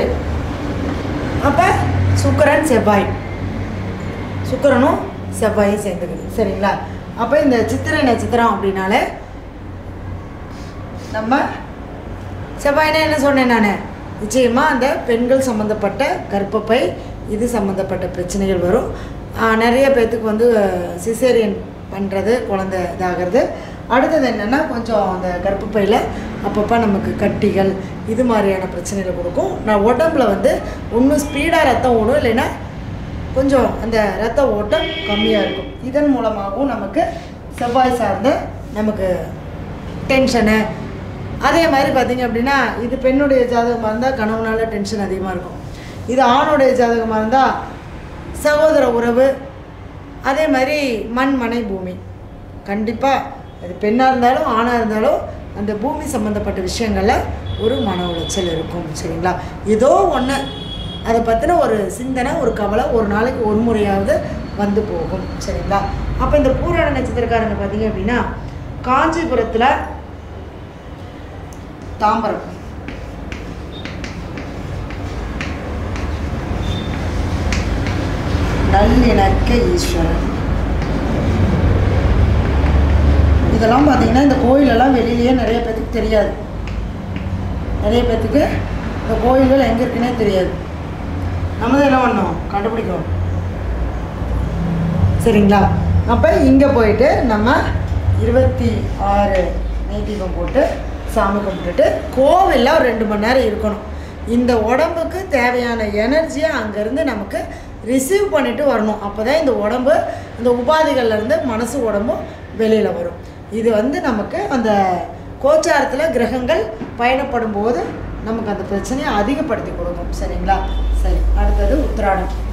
சித்திரை. அப்போ சுக்கிரன் செவ்வாய், சுக்கிரனும் செவ்வாயும் சேர்ந்துக்குது. சரிங்களா? அப்போ இந்த சித்திரை நட்சத்திரம் அப்படின்னாலே நம்ம செவ்வாய்னா என்ன சொன்னேன் நான், நிச்சயமாக அந்த பெண்கள் சம்மந்தப்பட்ட கர்ப்பப்பை இது சம்மந்தப்பட்ட பிரச்சனைகள் வரும். நிறைய பேர்த்துக்கு வந்து சிசேரியன் பண்ணுறது, குழந்தை இதாகிறது. அடுத்தது என்னென்னா கொஞ்சம் அந்த கர்ப்பப்பையில் அப்பப்போ நமக்கு கட்டிகள் இது மாதிரியான பிரச்சனைகள் கொடுக்கும். நான் உடம்புல வந்து ஒன்றும் ஸ்பீடாக ரத்தம் ஓடும், இல்லைன்னா கொஞ்சம் அந்த ரத்த ஓட்டம் கம்மியாக இருக்கும். இதன் மூலமாகவும் நமக்கு செவ்வாய் சார்ந்த நமக்கு டென்ஷனு. அதே மாதிரி பார்த்திங்க அப்படின்னா இது பெண்ணுடைய ஜாதகமாக இருந்தால் கணவனால் டென்ஷன் அதிகமாக இருக்கும். இது ஆணுடைய ஜாதகமாக இருந்தால் சகோதர உறவு, அதே மாதிரி மண் மனை பூமி. கண்டிப்பாக அது பெண்ணாக இருந்தாலும் ஆணாக இருந்தாலும் அந்த பூமி சம்மந்தப்பட்ட விஷயங்களில் ஒரு மன உளைச்சல் இருக்கும். சரிங்களா? ஏதோ ஒன்று அதை பற்றின ஒரு சிந்தனை, ஒரு கவலை ஒரு நாளைக்கு ஒரு முறையாவது வந்து போகும். சரிங்களா? அப்போ இந்த பூராட நட்சத்திரக்காரங்க பார்த்திங்க அப்படின்னா காஞ்சிபுரத்தில் தாம்பரம், நல்லிணக்க ஈஸ்வரன், இதெல்லாம் பார்த்திங்கன்னா இந்த கோயிலெல்லாம் வெளியிலேயே நிறைய பேர்த்துக்கு தெரியாது. நிறைய பேர்த்துக்கு இந்த கோயில்கள் எங்கே இருக்குன்னே தெரியாது. நம்ம தான் என்ன பண்ணோம், கண்டுபிடிக்கணும். சரிங்களா? அப்போ இங்கே போயிட்டு நம்ம 26 நெய் தீபம் போட்டு சாமி கும்பிட்டுட்டு கோவிலில் ஒரு 2 மணி நேரம் இருக்கணும். இந்த உடம்புக்கு தேவையான எனர்ஜியை அங்கேருந்து நமக்கு ரிசீவ் பண்ணிட்டு வரணும். அப்போ தான் இந்த உடம்பு இந்த உபாதிகள்லேருந்து மனசு உடம்பும் வெளியில் வரும். இது வந்து நமக்கு அந்த கோச்சாரத்தில் கிரகங்கள் பயணப்படும் போது நமக்கு அந்த பிரச்சனையை அதிகப்படுத்தி கொடுக்கும். சரிங்களா? சரி, அடுத்தது உத்திராடம்.